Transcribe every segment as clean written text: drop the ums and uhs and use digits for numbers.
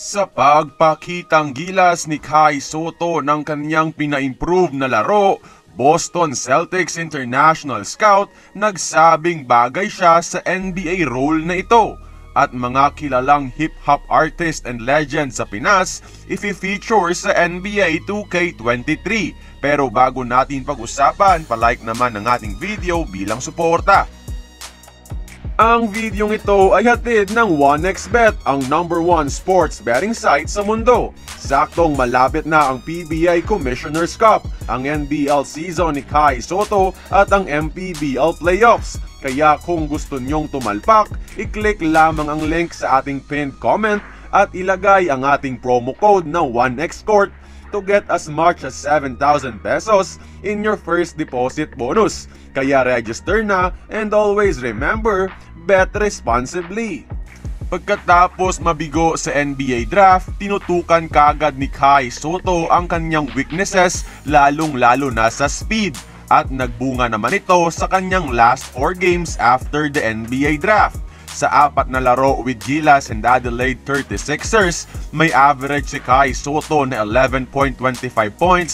Sa pagpakitang gilas ni Kai Sotto ng kaniyang pina-improve na laro, Boston Celtics International Scout nagsabing bagay siya sa NBA role na ito. At mga kilalang hip-hop artist and legend sa Pinas ifi-feature sa NBA 2K23. Pero bago natin pag-usapan, palike naman ang ating video bilang suporta. Ang videong ito ay hatid ng 1xBet, ang #1 sports betting site sa mundo. Saktong malapit na ang PBA Commissioner's Cup, ang NBL season ni Kai Sotto at ang MPBL playoffs. Kaya kung gusto nyong tumalpak, i-click lamang ang link sa ating pinned comment at ilagay ang ating promo code na 1xCourt to get as much as 7,000 pesos in your first deposit bonus. Kaya register na and always remember, bet responsibly. Pagkatapos mabigo sa NBA draft, tinutukan kagad ni Kai Sotto ang kanyang weaknesses, lalong-lalo na sa speed. At nagbunga naman ito sa kanyang last 4 games after the NBA draft. Sa 4 na laro with Gilas and Adelaide 36ers, may average si Kai Sotto na 11.25 points,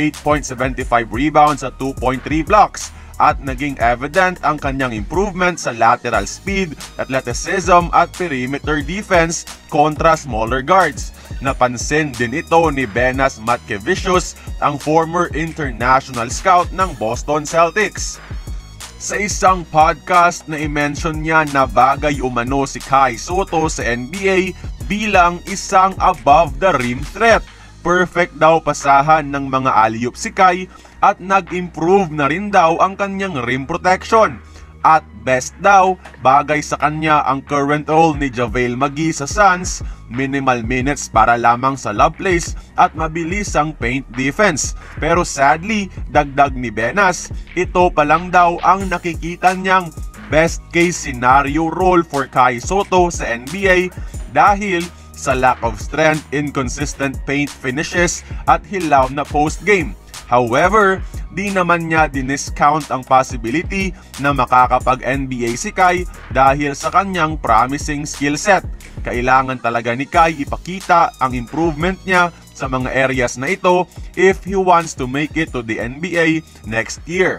8.75 rebounds at 2.3 blocks. At naging evident ang kanyang improvement sa lateral speed, athleticism at perimeter defense kontra smaller guards. Napansin din ito ni Benas Matkevicius, ang former international scout ng Boston Celtics. Sa isang podcast na i-mention niya na bagay umano si Kai Sotto sa NBA bilang isang above the rim threat. Perfect daw pasahan ng mga alley-oop si Kai at nag-improve na rin daw ang kanyang rim protection. At best daw, bagay sa kanya ang current role ni JaVale McGee sa Suns, minimal minutes para lamang sa lob plays at mabilis ang paint defense. Pero sadly, dagdag ni Benas, ito pa lang daw ang nakikita niyang best case scenario role for Kai Sotto sa NBA dahil sa lack of strength, inconsistent paint finishes at hilaw na post-game. However, di naman niya diniscount ang possibility na makakapag-NBA si Kai dahil sa kanyang promising skill set. Kailangan talaga ni Kai ipakita ang improvement niya sa mga areas na ito if he wants to make it to the NBA next year.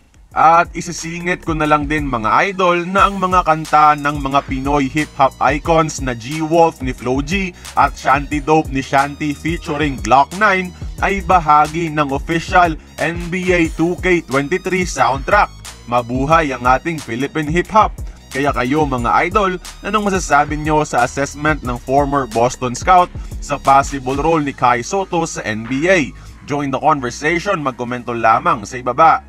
At isisingit ko na lang din mga idol na ang mga kanta ng mga Pinoy hip-hop icons na G-Wolf ni Flo G at Shanty Dope ni Shanty featuring Glock 9 ay bahagi ng official NBA 2K23 soundtrack. Mabuhay ang ating Philippine hip-hop! Kaya kayo mga idol, anong masasabi nyo sa assessment ng former Boston Scout sa possible role ni Kai Sotto sa NBA? Join the conversation, magkomento lamang sa ibaba.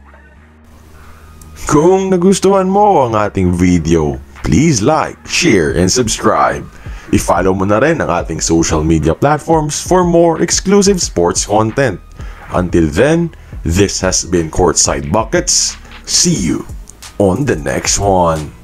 Kung nagustuhan mo ang ating video, please like, share, and subscribe. I-follow mo na rin ang ating social media platforms for more exclusive sports content. Until then, this has been Courtside Buckets. See you on the next one.